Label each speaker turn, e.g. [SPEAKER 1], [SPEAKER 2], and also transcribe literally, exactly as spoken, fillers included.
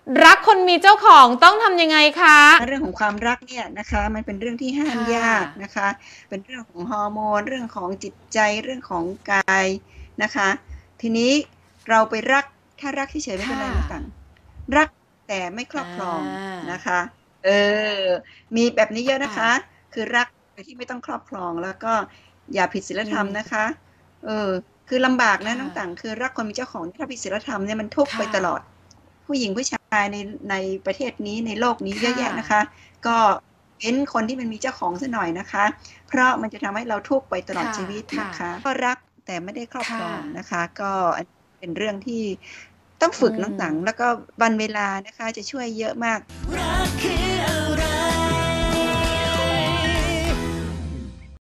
[SPEAKER 1] รักคนมีเจ้าของต้องทำยังไงคะ?
[SPEAKER 2] เรื่องของความรักเนี่ยนะคะมันเป็นเรื่องที่ห้า
[SPEAKER 1] ค
[SPEAKER 2] ม่ยาก
[SPEAKER 1] ะ
[SPEAKER 2] นะคะ เป็นเรื่องของฮอร์โมน เรื่องของจิตใจ เรื่องของกายนะคะ ทีนี้เราไปรัก ถ้ารักเฉยๆไม่
[SPEAKER 1] ค
[SPEAKER 2] เป็
[SPEAKER 1] ่
[SPEAKER 2] นไรน้องตั
[SPEAKER 1] ะ
[SPEAKER 2] ่ง รักแต่ไม่คร
[SPEAKER 1] อ
[SPEAKER 2] อบครองนะ
[SPEAKER 1] า
[SPEAKER 2] คะ เออ มีแบบนี้เยอะ
[SPEAKER 1] ค
[SPEAKER 2] นะ
[SPEAKER 1] ่
[SPEAKER 2] คะ
[SPEAKER 1] ะ
[SPEAKER 2] คือรักโดยที่ไม่ต้องครอบครอง แล้วก็อย่าผิดศีล
[SPEAKER 1] อื
[SPEAKER 2] ธรรมนะ
[SPEAKER 1] ม
[SPEAKER 2] คะ เออ คือลำบาก
[SPEAKER 1] ค
[SPEAKER 2] นะ
[SPEAKER 1] ่
[SPEAKER 2] น้องตั
[SPEAKER 1] ะ
[SPEAKER 2] ่ง คือรักคนมีเจ้าของถ้าผิดศีลธรรมเนี่ยมันทุกข์
[SPEAKER 1] ค
[SPEAKER 2] ไป่ตลอด
[SPEAKER 1] ะ
[SPEAKER 2] ผู้หญิงผู้ชายใน ในประเทศนี้ ในโลกนี้
[SPEAKER 1] ค
[SPEAKER 2] เยอ่ะแยะนะค
[SPEAKER 1] ะ
[SPEAKER 2] ะ ก็เว้นคนที่มันมีเจ้าของเสียหน่อยนะคะ เพราะมันจะทำให้เราทุกข์ไปตล
[SPEAKER 1] ค
[SPEAKER 2] อด่
[SPEAKER 1] ะ
[SPEAKER 2] ชีวิต
[SPEAKER 1] ค
[SPEAKER 2] น่ะ
[SPEAKER 1] ะ
[SPEAKER 2] คะ ก็รักแต่ไม่ได้ครอบ
[SPEAKER 1] ค
[SPEAKER 2] ค่รอง
[SPEAKER 1] ะ
[SPEAKER 2] นะคะ ก็อันเป็นเรื่องที่ต้อง
[SPEAKER 1] อื
[SPEAKER 2] ฝึกน้องตั๋ง
[SPEAKER 1] ม
[SPEAKER 2] แล้วก็วันเวลานะคะจะช่วยเยอะมาก
[SPEAKER 3] รักคืออะ